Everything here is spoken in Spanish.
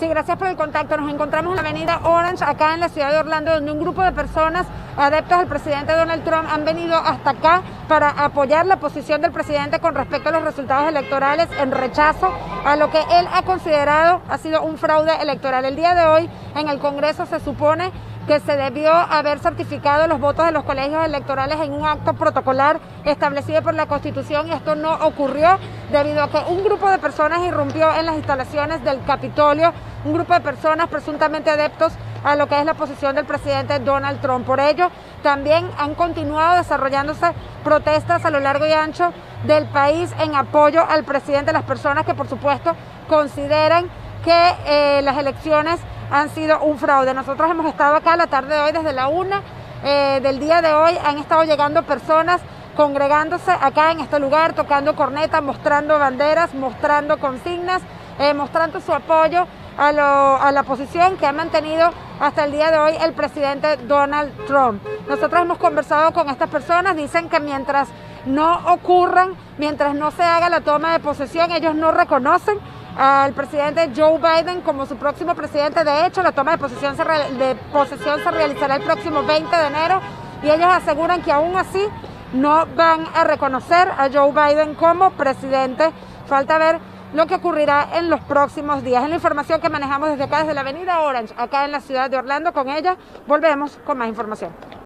Sí, gracias por el contacto. Nos encontramos en la avenida Orange, acá en la ciudad de Orlando, donde un grupo de personas adeptos al presidente Donald Trump han venido hasta acá para apoyar la posición del presidente con respecto a los resultados electorales en rechazo a lo que él ha considerado ha sido un fraude electoral. El día de hoy en el Congreso se supone que se debió haber certificado los votos de los colegios electorales en un acto protocolar establecido por la Constitución, y esto no ocurrió debido a que un grupo de personas irrumpió en las instalaciones del Capitolio, un grupo de personas presuntamente adeptos a lo que es la posición del presidente Donald Trump. Por ello, también han continuado desarrollándose protestas a lo largo y ancho del país en apoyo al presidente, las personas que por supuesto consideran que las elecciones han sido un fraude. Nosotros hemos estado acá la tarde de hoy, desde la 1 del día de hoy, han estado llegando personas congregándose acá en este lugar, tocando corneta, mostrando banderas, mostrando consignas, mostrando su apoyo a la posición que ha mantenido hasta el día de hoy el presidente Donald Trump. Nosotros hemos conversado con estas personas, dicen que mientras no ocurran, mientras no se haga la toma de posesión, ellos no reconocen al presidente Joe Biden como su próximo presidente. De hecho, la toma de posesión se realizará el próximo 20 de enero y ellos aseguran que aún así no van a reconocer a Joe Biden como presidente. Falta ver lo que ocurrirá en los próximos días. Es la información que manejamos desde acá, desde la avenida Orange, acá en la ciudad de Orlando. Con ella volvemos con más información.